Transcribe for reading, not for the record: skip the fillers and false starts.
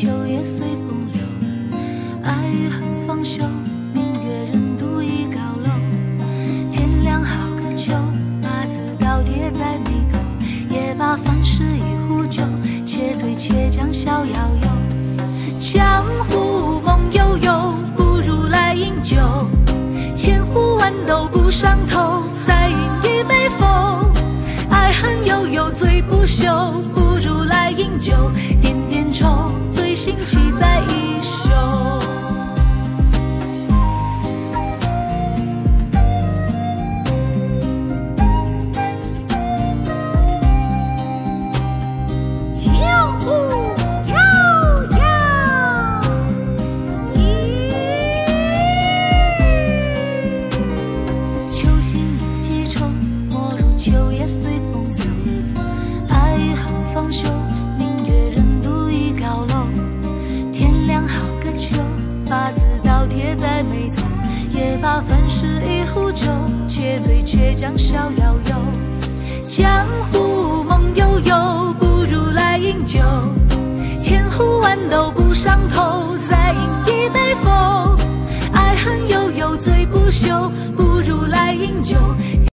秋叶随风流。爱与恨方休，明月任独倚高楼。天亮好个秋，八字倒贴在眉头。也把凡事一壶酒，且醉且讲逍遥游。江湖梦悠悠，不如来饮酒。千壶万斗不上头，再饮一杯否？爱恨悠悠醉不休，不如来饮酒。点点愁，醉醒气在一宿。 江湖悠悠， 秋心日几愁，莫如秋叶随风流。爱与恨方休，明月任独倚高楼。天亮好个秋，八字倒贴在眉头。也把凡事一壶酒，且醉且讲逍遥游。江湖梦悠悠，不如来饮酒。千壶万斗不上头，再饮一杯否？爱恨悠悠醉不休，不如来饮酒。